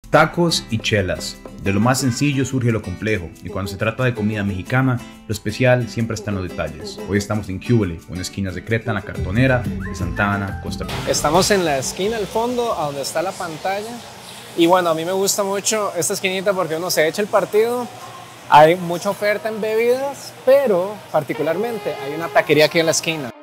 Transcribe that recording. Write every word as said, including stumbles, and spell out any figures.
Tacos y chelas. De lo más sencillo surge lo complejo, y cuando se trata de comida mexicana, lo especial siempre está en los detalles. Hoy estamos en Cúbole, una esquina secreta en la Cartonera de Santa Ana, Costa Rica. Estamos en la esquina al fondo, a donde está la pantalla. Y bueno, a mí me gusta mucho esta esquinita porque uno se echa el partido. Hay mucha oferta en bebidas, pero particularmente hay una taquería aquí en la esquina.